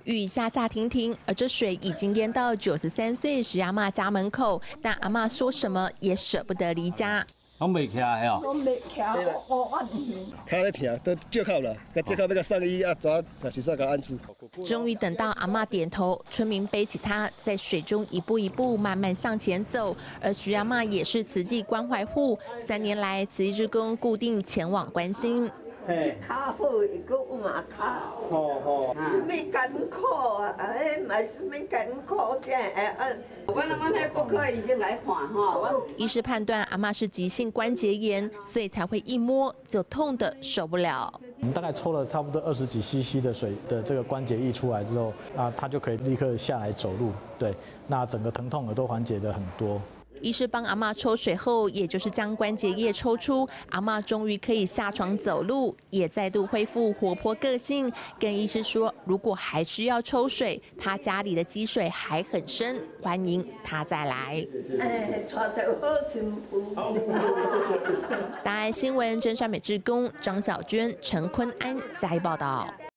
雨下下停停，而这水已经淹到93岁徐阿嬷家门口，但阿嬷说什么也舍不得离家。 拢未徛的哦， 拢未徛5万年， 脚咧疼，都借靠了，借靠要甲送医啊，抓就是说甲安置。 终于等到阿嬷点头，村民背起她，在水中一步一步慢慢向前走。而徐阿嬷也是慈济关怀户，3年来慈济志工固定前往关心。 脚好，伊个有嘛脚，什么艰苦啊？嘛什么艰苦这我迄骨科医生来看吼， 医师判断阿嬷是急性关节炎，所以才会一摸就痛得受不了。 我们大概抽了差不多20几 CC 的水的这个关节液出来之后，他就可以立刻下来走路。对，那整个疼痛都缓解的很多。 医师帮阿嬷抽水后，也就是将关节液抽出，阿嬷终于可以下床走路，也再度恢复活泼个性。跟医师说，如果还需要抽水，他家里的积水还很深，欢迎他再来。 找到好幸福。 大爱新闻真善美志工张小娟、陈坤安加以报道。